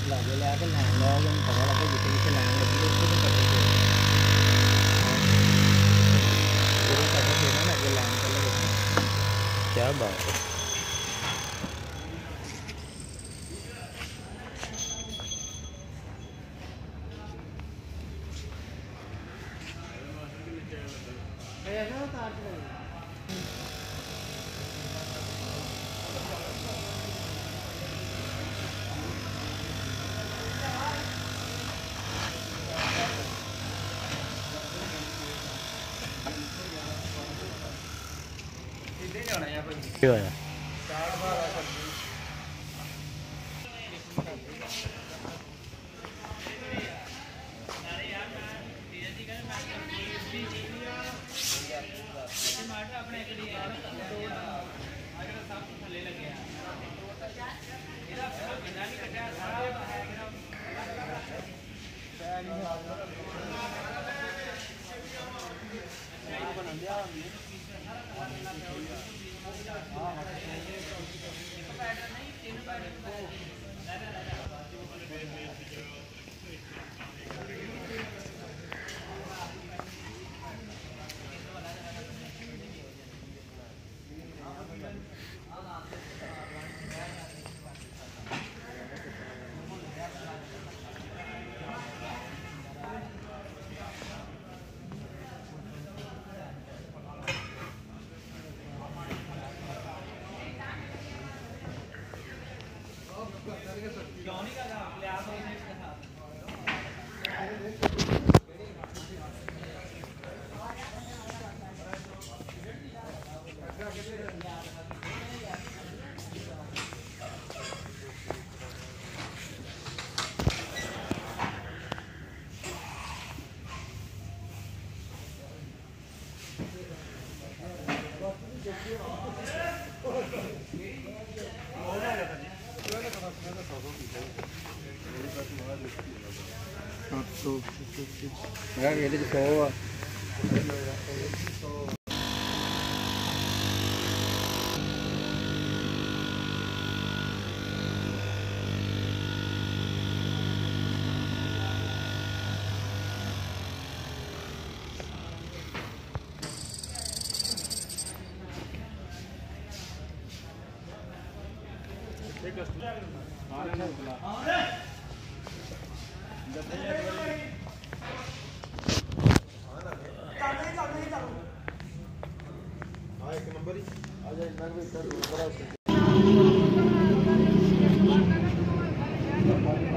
लागे लैके लैन लैग पता लगे जितने जितने लैन लगी उसको तो कटे थे कटे थे ना लगे लैन चले गए। क्या बात है। क्या है यार ये तो 100 आ एक नंबर ही आ जाए इतना भी